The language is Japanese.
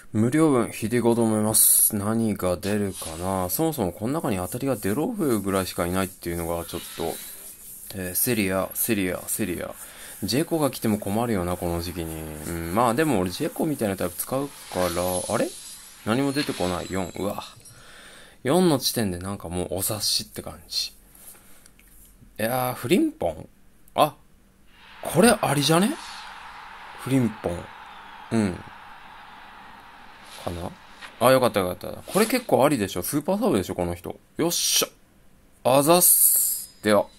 無料分引いていこうと思います。何が出るかな。そもそもこの中に当たりがデロフぐらいしかいないっていうのがちょっと、セリア、セリア、セリア。ジェコが来ても困るよな、この時期に。まあでも俺ジェコみたいなタイプ使うから、あれ何も出てこない。4。うわ。4の地点でなんかもうお察しって感じ。いやー、フリンポンあ、これありじゃね？フリンポン。うん。かな。あ、よかったよかった。これ結構ありでしょ。スーパーサブでしょ、この人。よっしゃ。あざっす。では。